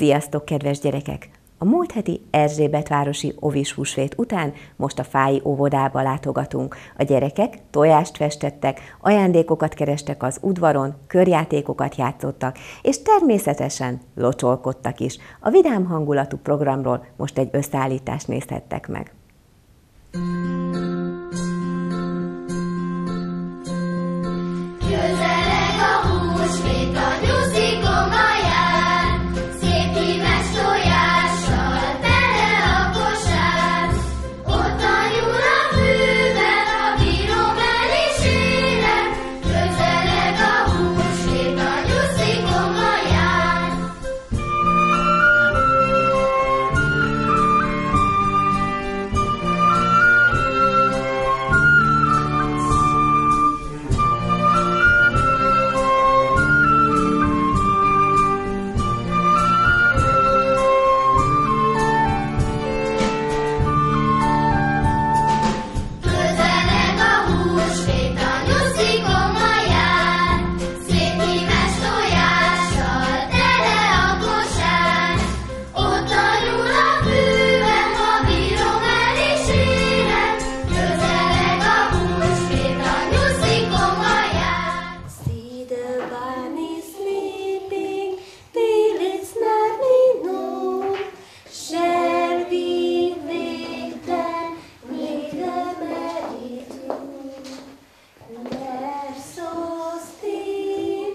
Sziasztok, kedves gyerekek! A múlt heti Erzsébetvárosi ovis húsvét után most a fái óvodába látogatunk. A gyerekek tojást festettek, ajándékokat kerestek az udvaron, körjátékokat játszottak, és természetesen locsolkodtak is. A vidám hangulatú programról most egy összeállítást nézhettek meg. Közeleg a húsvét a nyuszikon maján, szép hímes tojással tele a kosár. Ott a nyúl a fűben, a bírom el is élet. Közeleg a húsvét a nyuszikon maján. Közeleg a húsvét a nyuszikon maján, szép hímes tojással tele a kosár. Ott a nyúl a fűben, a bírom el is élet. Közeleg a húsvét a nyuszikon maján. See the bunny sleeping till it's nearly noon. Shall we wake them with a merry tune? They're so still.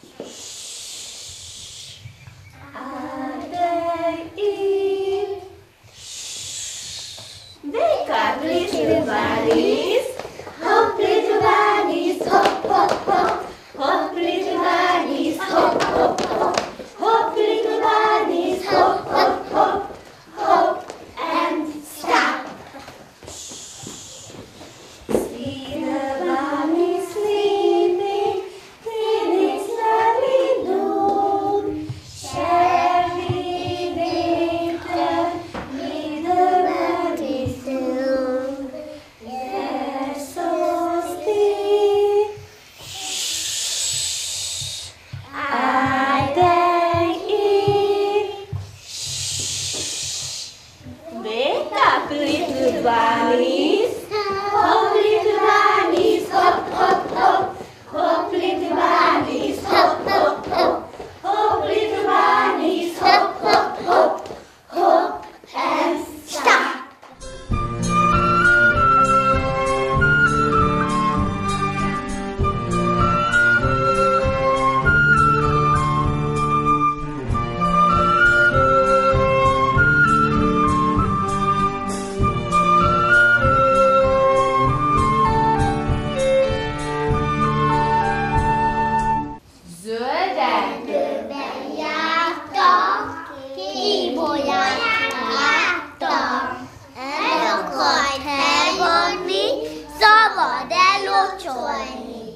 Are they ill? Wake up, little bunnies. Hop, little bunnies, hop, hop, hop. Hop, little bunnies, hop, hop, hop. Hop, little bunnies, hop, hop, hop. Hop and stop. See the bunny sleeping till it's nearly noon. Shall we wake them with a merry tune? They're so still. Are they ill? Wake up, little bunnies. Hop, little bunnies, hop, hop, hop. Hop, little bunnies, hop, hop, hop. Hop, little bunnies, hop, hop, hop. Hop and stop. Zöldek többen jártak, kibolyát láttak. El akart elvonni, szabad ellocsolni.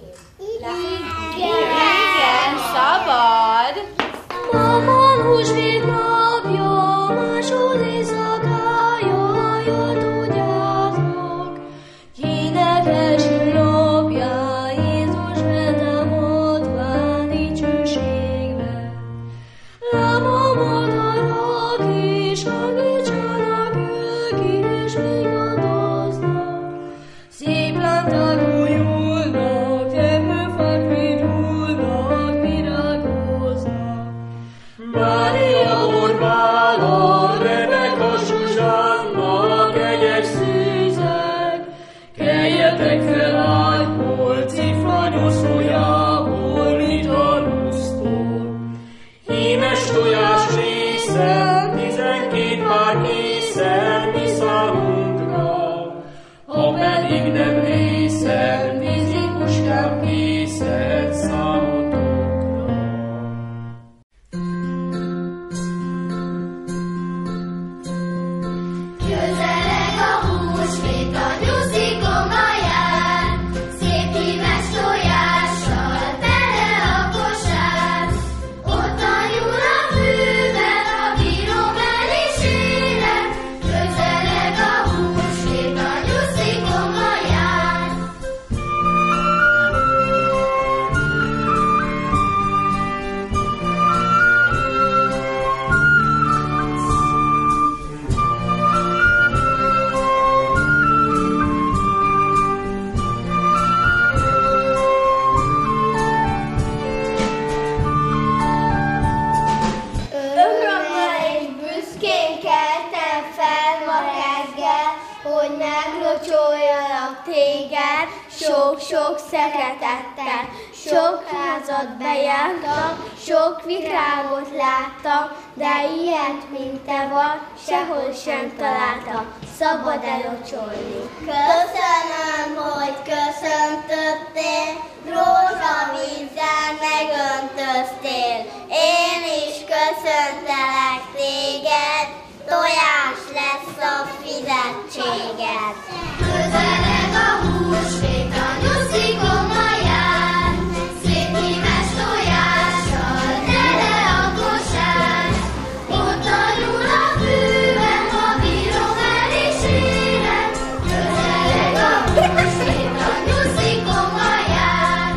Igen, szabad. Ma van húsvét napja, máshol éjszakája, jól tudjátok. Kinek első napja, Jézus retámadván dicsőségbe. Láma madarak is hangítsanak, ők is vigadoznak. Szép lántát újulnak, epőfák vidulnak, virágoznak. Mária Orbála, Rebeka Zsuzsánna, kegyek szűzek, keljetek fel ágyból, cifranyoszójából, litarusztól. Hímes tojás részen, 12 pár készen, mi számunkra, ha pedig nem részen, vízikuskám készen számotokra. Közeleg a húsvét a nyuszikon maján, szép hímes tojással tele a kosár. Ott a nyúl a fűben, a bírom el is élet. Közeleg a húsvét a nyuszikon maján. hogy meglocsoljalak téged sok-sok szeretettel. Sok házat bejártam, sok virágot láttam, de ilyet, mint te vagy, sehol sem találtam. Szabad elocsolni. Köszönöm, hogy köszöntöttél, rózsavízzel megöntöztél. Én is köszöntelek téged, tojás lesz a fizetséged. Közeleg a húsvét, a nyuszikon ma jár, szép hímes tojással tele a kosár. Ott a nyúl a fűben, ha bírom el is élem. Közeleg a húsvét, a nyuszikon ma jár.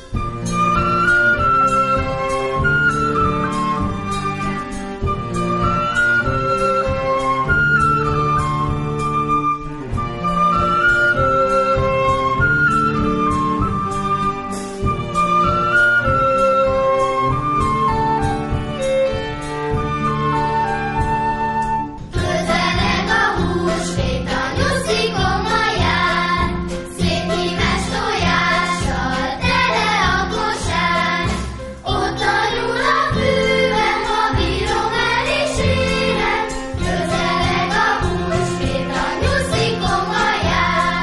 Közeleg a húsvét, a nyuszikon ma jár, szép hímes tojással tele a kosár. Ott a nyúl a fűben, ha bírom el is élem. Közeleg a húsvét, a nyuszikon ma jár.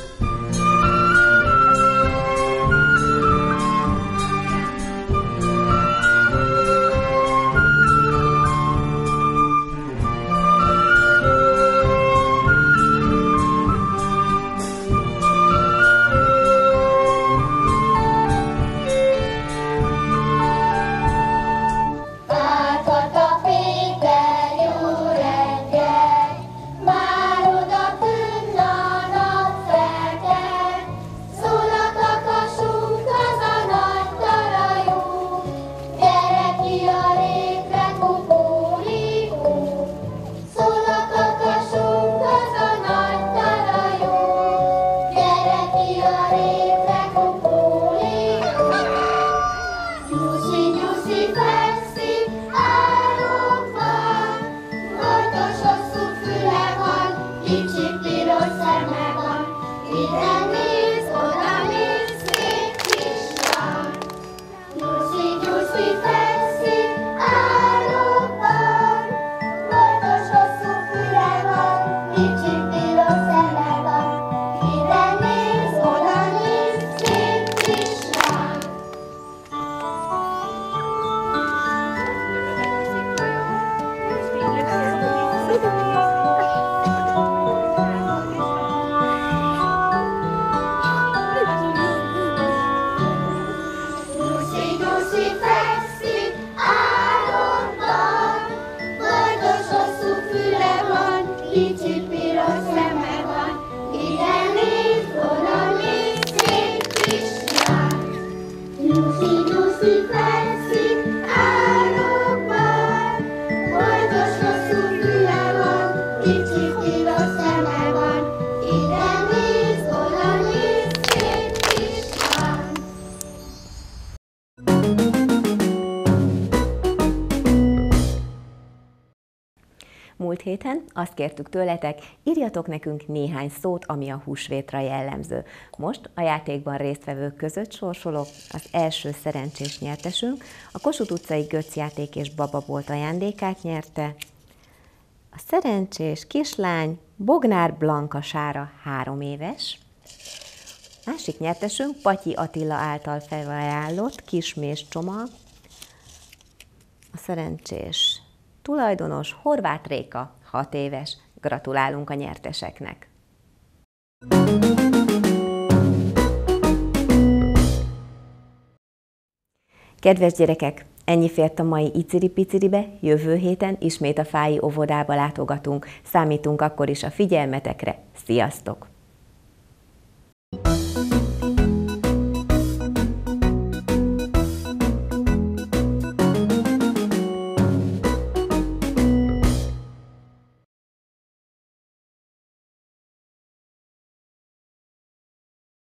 Vártak Péter, jó reggel, már odakünt a napfelkel. Szól a kakasunk, az a nagy tarajú, gyere ki a rétre, kukulikú. Szól a kakasunk, az a nagy tarajú, gyere ki a rétre, kukulikú. Nyuszi, nyuszi, fekszik, árokban, hajtos hosszú füle van, kicsi piros szeme van. Ide néz, oda néz, szép kislány. Nyuszi, nyuszi, fekszik, árokban, hajtos hosszú füle van, kicsi piros szeme van. Ide néz, oda néz, szép kislány. Nyuszi, nyuszi, fekszik, álomban, boldos hosszú füle van, kicsi piros szeme van. Ide néz, oda néz, szép kislány. Nyuszi, nyuszi, fekszik, álomban, boldos hosszú füle van, kicsi piros szeme van. Ide néz, oda néz, szép kislány. Múlt héten azt kértük tőletek, írjatok nekünk néhány szót, ami a húsvétra jellemző. Most a játékban résztvevők között sorsolok az első szerencsés nyertesünk, a Kossuth utcai Göcz játék és bababolt ajándékát nyerte. A szerencsés kislány Bognár Blanka Sára 3 éves. Másik nyertesünk Patyi Attila által felajánlott kismés csomag. A szerencsés tulajdonos Horváth Réka 6 éves. Gratulálunk a nyerteseknek! Kedves gyerekek, ennyi fért a mai Iciri-Piciribe, jövő héten ismét a Fályi óvodába látogatunk. Számítunk akkor is a figyelmetekre. Sziasztok!